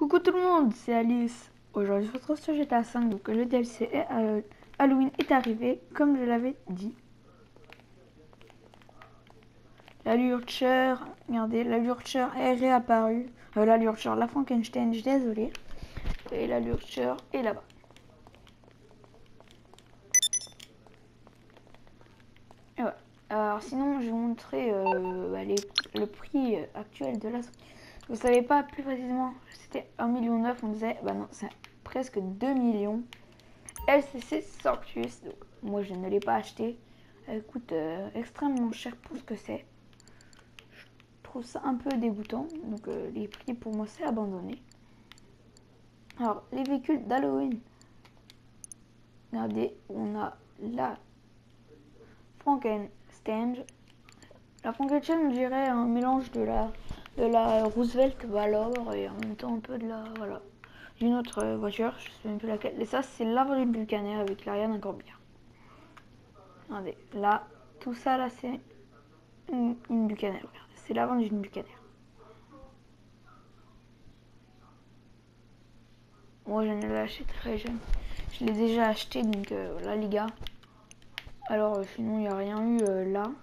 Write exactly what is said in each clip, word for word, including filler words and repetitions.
Coucou tout le monde, c'est Alice. Aujourd'hui, je se retrouve sur G T A cinq, donc le D L C euh, Halloween est arrivé, comme je l'avais dit. La Lurcher, regardez, la Lurcher est réapparue. Euh, la Lurcher, la Frankenstein, je suis désolée. Et la Lurcher est là-bas. Et voilà. Alors sinon, je vais vous montrer euh, bah, les, le prix actuel de la... Vous savez pas plus précisément, c'était un million neuf, on disait, bah non, c'est presque deux millions. L C C Sortus, donc moi je ne l'ai pas acheté. Elle coûte euh, extrêmement cher pour ce que c'est. Je trouve ça un peu dégoûtant, donc euh, les prix pour moi c'est abandonné. Alors les véhicules d'Halloween, regardez, on a la Frankenstein. La Frankenstein, on dirait un mélange de la de la Roosevelt Valor et en même temps un peu de la voilà d'une autre euh, voiture, je sais même plus laquelle. Et ça c'est l'avenue du Buccaneer avec l'Ariane Corbière. Regardez, là, tout ça là c'est une, une Buccaneer. C'est l'avant d'une Buccaneer. Moi je ne l'ai acheté très jeune. Je l'ai déjà acheté donc euh, voilà les gars. Alors euh, sinon il n'y a rien eu euh, là.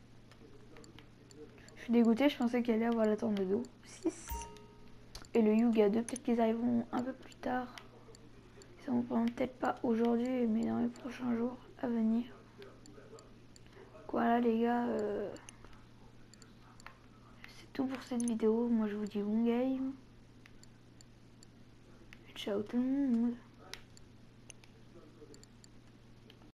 Je suis dégoûtée, je pensais qu'il allait avoir la Tornado six. Et le Yuga deux, peut-être qu'ils arriveront un peu plus tard. Ils seront peut-être pas aujourd'hui mais dans les prochains jours à venir. Voilà les gars. Euh... C'est tout pour cette vidéo. Moi je vous dis bon game. Ciao tout le monde.